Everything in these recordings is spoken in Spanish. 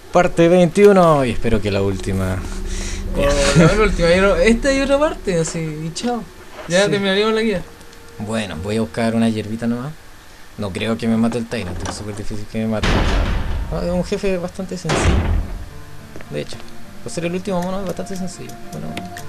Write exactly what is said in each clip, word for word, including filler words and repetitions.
Parte veintiuno y espero que la última. O la última, y no- esta y otra parte, así, y chao. Ya Sí. terminaríamos la guía. Bueno, voy a buscar una hierbita nomás. No creo que me mate el Tyrant, es súper difícil que me mate. No, es un jefe bastante sencillo. De hecho, por ser el último mono es bastante sencillo. Bueno,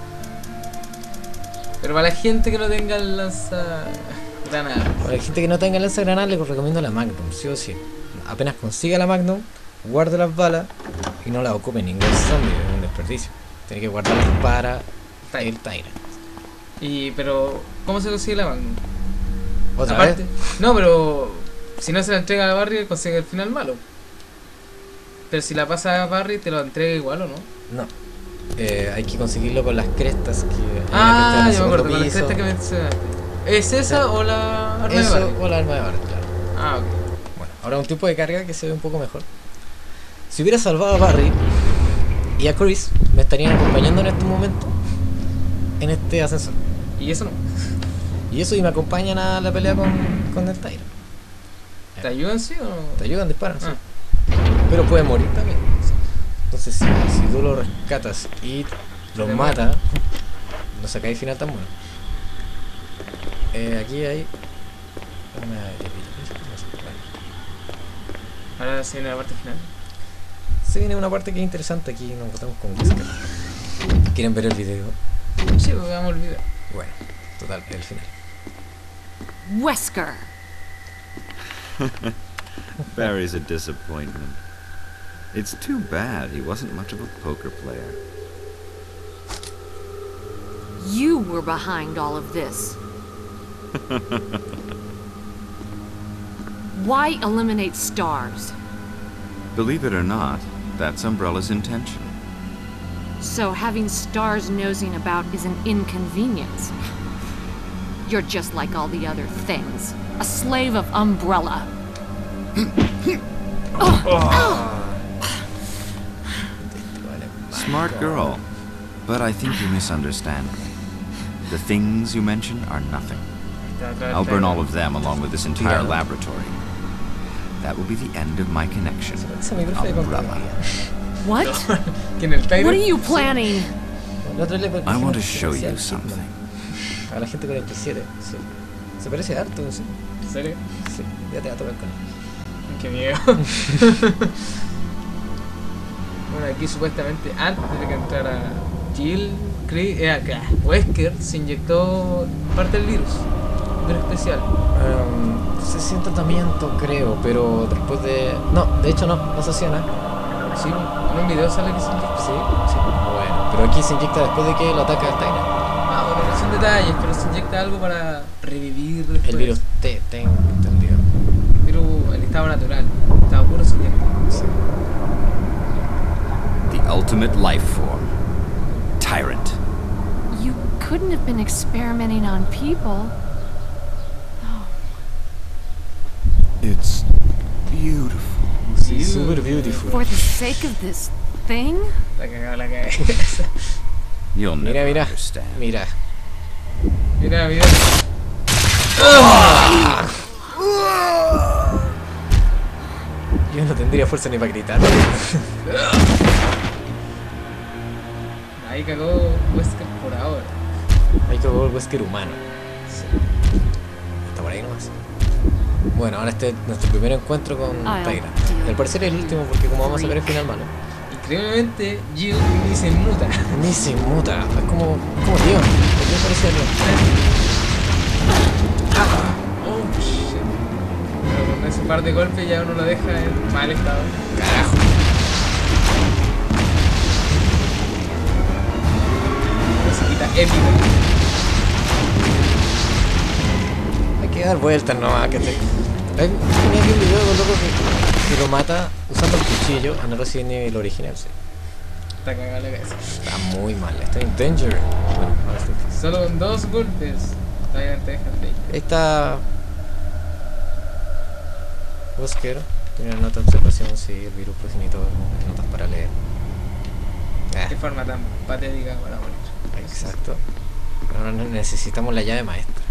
Pero para la gente que no tenga el lanza granada. para la gente que no tenga lanza granada les recomiendo la Magnum, sí o sí. Apenas consiga la Magnum, guarde las balas y no las ocupe ningún zombie, es un desperdicio. Tiene que guardarlas para el Tyrant. Y pero ¿cómo se consigue la Magnum? ¿Otra Aparte, vez? no, pero si no se la entrega a Barry, consigue el final malo. Pero si la pasa a Barry, te lo entrega igual o no. No. Eh, hay que conseguirlo con las crestas que hay una Ah, cresta en el yo me acuerdo, segundo con la piso. cresta que mencionaste. ¿Es esa o la arma de Eso Barry? o la arma de Barry, claro. Ah, ok. Bueno, ahora un tipo de carga que se ve un poco mejor. Si hubiera salvado a Barry y a Chris, me estarían acompañando en este momento en este ascensor. ¿Y eso no? Y eso y me acompañan a la pelea con, con el Tyrant. ¿Te ayudan sí o no? Te ayudan, disparan, sí. Ah. Pero puede morir también. Entonces, si, si tú lo rescatas y lo te matas, no sacáis final tan bueno. Eh, aquí hay una... Ahora se viene la parte final. Se viene una parte que es interesante. Aquí nos encontramos con Wesker. ¿Quieren ver el video? Sí, porque vamos a olvidar. Bueno, total, el final. Wesker. Barry's a disappointment. It's too bad he wasn't much of a poker player. You were behind all of this. Why eliminate stars? Believe it or not, that's Umbrella's intention. So having stars nosing about is an inconvenience. You're just like all the other things. A slave of Umbrella. Smart girl, but I think you misunderstand me. The things you mention are nothing. Está atrás I'll del burn trailer. all of them along with this entire laboratory. That will be the end of my connection. Ese micrófono de Umbrella. What? What ¿Quién el trailer? are you planning? La otra le I pusieron want to que show parecía you al something. Hitman. A la gente con el P siete, sí. Se parece harto, sí. ¿En serio? Sí, ya te va a tocar con él. Qué miedo. Bueno, aquí supuestamente antes de que entrara Jill, Chris, eh, acá, Wesker se inyectó parte del virus. Pero especial. Um, se siente tratamiento, creo, pero después de... No, de hecho no, no se hacía nada. Sí, en un video sale que se inyectó. Sí, sí. Bueno, pero aquí se inyecta después de que lo ataca el Tyrant. Ah, bueno, no son detalles, pero se inyecta algo para revivir después. El virus T, tengo entendido. Virus en estado natural. Estado puro se inyecta. Sí. The ultimate life form. Tyrant. You couldn't have been experimenting on people. It's beautiful. Sí, super beautiful. For the sake of this thing? La cagada la cabeza. You'll Mira, never mira, understand. mira. Mira, mira. Yo no tendría fuerza ni para gritar. Ahí cagó Wesker por ahora. Hay que ver el Wesker humano. Está por ahí nomás. Bueno, ahora este es nuestro primer encuentro con Ah, Tyrant. tío. Al parecer es el último porque como vamos a ver el final malo. Increíblemente, Jill ni se inmuta. Ni se inmuta. Es como... Es como Leon. El Leon parece a Leon. Oh, shit. Pero con ese par de golpes ya uno lo deja en mal estado. Carajo. Musiquita épica. Hay que dar vueltas nomás. Que te... Hay, tenía aquí un video de un loco que, que lo mata usando el cuchillo en el Resident Evil original. Sí. Está cagada la cabeza. Está muy mal. Está en danger. Bueno, ahora sí. Solo con dos golpes. Todavía te dejan de ahí. Ahí está... Wesker. Tiene una nota de observación, sí, el virus progenitor, notas para leer. Ah, Qué forma tan patética para morir. exacto. Pero ahora necesitamos la llave maestra.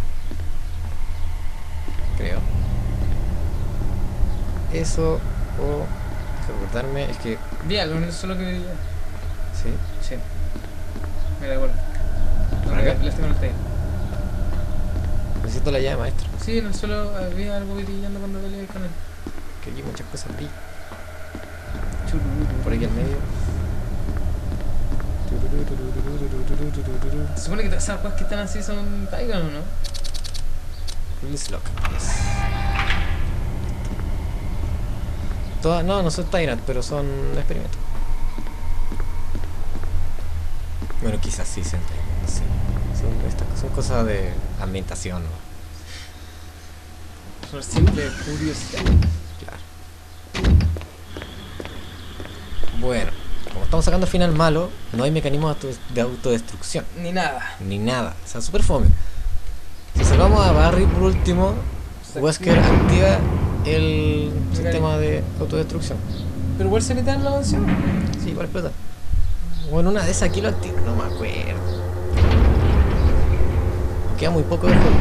Creo. Eso o... acordarme, es que... Vi algo, no es solo que vi. Sí. Sí. Me da igual. ¿Por acá? Les tengo el tail. Necesito la llave maestra. Sí, en el suelo había algo brillando cuando peleé con él. Que aquí muchas cosas brillan. Por aquí al medio. Se supone que todas esas cosas que están así son Taigan, ¿o no? Release lock. Yes. Todas, no, no son Tyrant, pero son experimentos. Bueno, quizás sí sean Tyrant, no sé. Son, estas, son cosas de ambientación, ¿no? Por simple curiosidad. Claro. Bueno, como estamos sacando final malo, no hay mecanismos de autodestrucción. Ni nada. Ni nada. O sea, super fome. Si salvamos a Barry por último, Wesker activa el sistema de autodestrucción. Pero igual se mete en la mansión. Sí, igual explota. Bueno, una de esas aquí lo activa. No me acuerdo. Me queda muy poco de juego.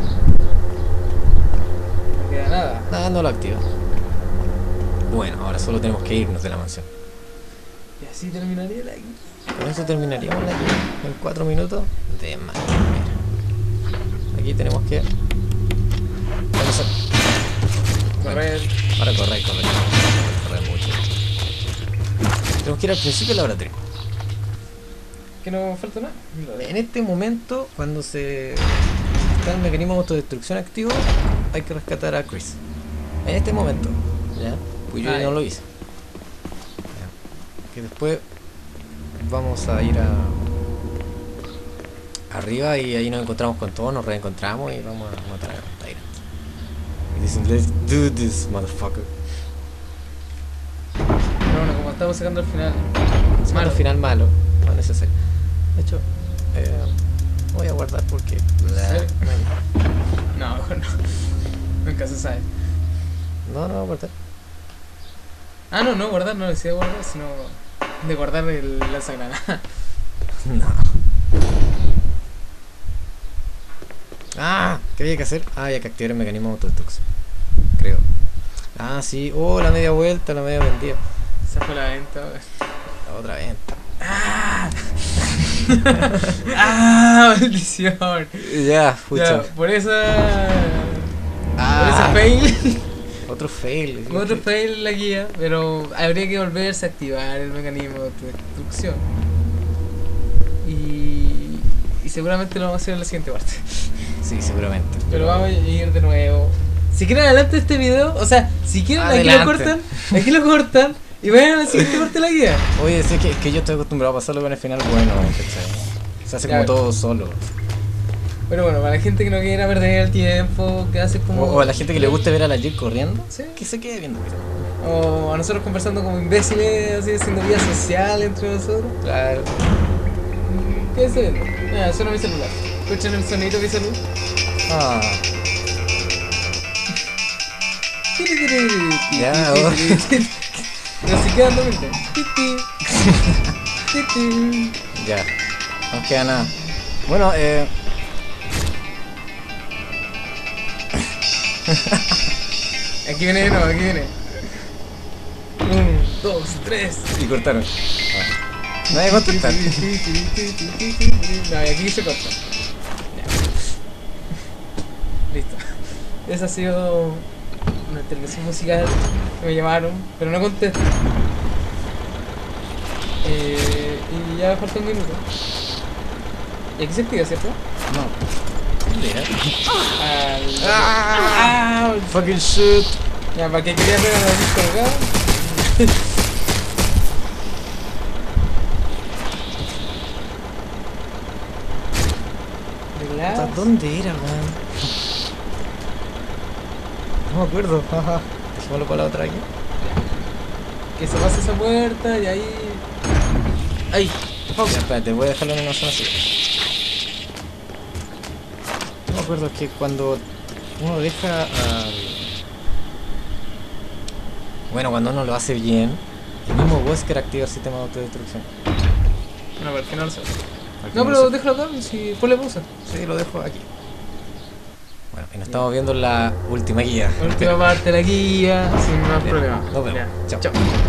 No queda nada. Nada, no lo activa. Bueno, ahora solo tenemos que irnos de la mansión. Y así terminaría la guía. Con eso terminaríamos la guía en cuatro minutos de manera. Aquí tenemos que... Vamos a... Correr. Ahora correr, correr. Correr mucho. Tenemos que ir al principio del laboratorio. ¿Que no falta nada? En este momento, cuando se está el mecanismo de autodestrucción activo, hay que rescatar a Chris. En este momento, ¿ya? Pues yo Ah, no ya. lo hice. Ya. Que después vamos a ir a arriba y ahí nos encontramos con todos, nos reencontramos y vamos a matar a Tyrant. Y dicen, let's do this, motherfucker. Pero bueno, como estamos sacando al final. Es malo, al final malo, no es necesario. De hecho, eh, voy a guardar porque... No, mejor no. Nunca se sabe. No, no voy a guardar. Ah, no, no guardar, no decía guardar, sino de guardar el lanzagranada. No. Ah, ¿qué había que hacer? Ah, había que activar el mecanismo de autodestrucción. Creo. Ah, sí. Oh, la media vuelta, la media vendida. Esa fue la venta. La otra venta. ¡Ah! ¡Ah! ¡Maldición! Ya, Ya, pucha. por esa. Por Ah, esa fail. otro fail. Otro fail en la guía, pero habría que volverse a activar el mecanismo de autodestrucción. Y. Y seguramente lo vamos a hacer en la siguiente parte. Sí, seguramente. Pero vamos a ir de nuevo. Si quieren adelante este video, o sea, si quieren aquí lo Adelante. cortan, aquí lo cortan y vayan a la siguiente parte de la guía. Oye, sé que, que yo estoy acostumbrado a pasarlo con el final bueno, ¿cachai? Se hace como Claro. todo solo. Pero bueno, para la gente que no quiera perder el tiempo, que hace como. O, o a la gente que le guste ver a la Jill corriendo, Sí. que se quede viendo. O a nosotros conversando como imbéciles, así haciendo vida social entre nosotros. Claro. ¿Qué es eso? Ah, suena mi celular. Escuchen el sonido de mi celular. Ah. Ya, oh. Pero si quedan dos minutos. Ya. No nos queda nada. Bueno, eh. Aquí viene de nuevo, aquí viene. Uno, dos, tres. Y cortaron. Ah. Nadie contesta. No, y aquí se corta. Ya. Listo. Esa ha sido una intervención musical que me llamaron, pero no contesto. Eh, y ya falta un minuto. Y aquí se activa, ¿cierto? No. ¿Dónde era? Al... Ah, fucking shit. Ya, para que quería ver a la disco acá. Relax. ¿Dónde era, man? No me acuerdo. Jaja. Dejémoslo para la otra aquí. Que se pase esa puerta y ahí. ¡Ay! Ya, espérate, voy a dejarlo en una zona así. No me acuerdo, es que cuando uno deja al... Bueno, cuando uno lo hace bien, el mismo Wesker activa el sistema de autodestrucción. No, pero que no lo sé. Al que No, lo pero sé. déjalo acá, si ponle pausa. Sí, lo dejo aquí. Bueno, y nos estamos viendo en la última guía. La última parte de la guía, sin más Ya, problema. nos vemos. Ya. Chao. Chao.